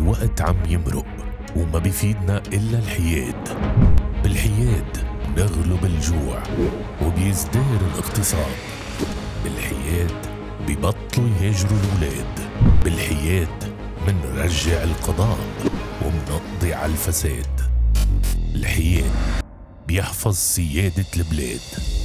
الوقت عم يمرق وما بيفيدنا إلا الحياد. بالحياد نغلب الجوع وبيزدهر الاقتصاد. بالحياد ببطلوا يهاجروا الولاد. بالحياد منرجع القضاء ومنقضي على الفساد. الحياد بيحفظ سيادة البلاد.